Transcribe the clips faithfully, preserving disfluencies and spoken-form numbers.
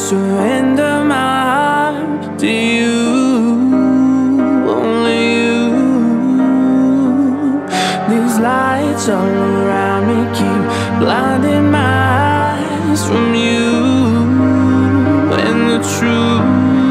surrender my heart to you, only you. These lights all around me keep blinding my eyes from you and the truth.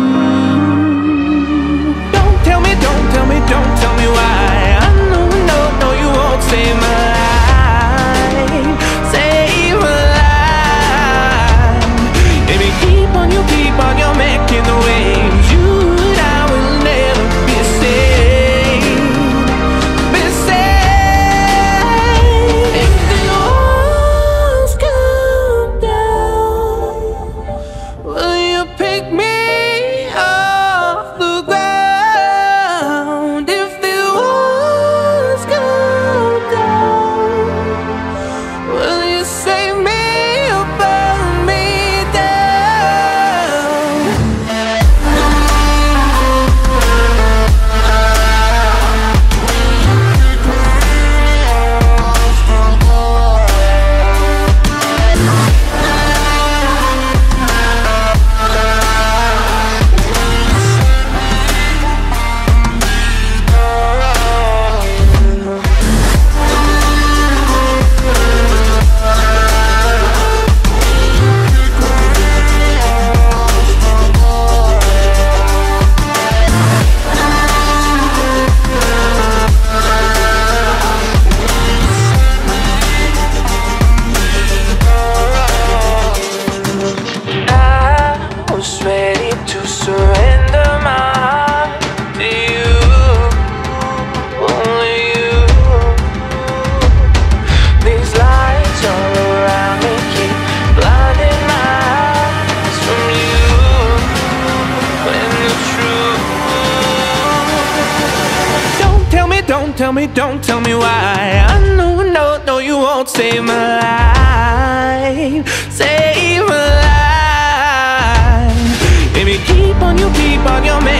Don't tell me, don't tell me, don't tell me why. I know, no, no, you won't save my life, save my life. Baby, keep on, you keep on, you're making the waves. You and I will never be saved, be saved. If the walls come down, will you pick me off the ground? If the walls come down, will you save me or burn me down? I was ready to surrender my heart to you, only you. These lights all around me keep blinding my eyes from you and the truth. Don't tell me, don't tell me, don't tell me why. I know, no, no, you won't save my life, save my life. Baby, keep on, you keep on, you're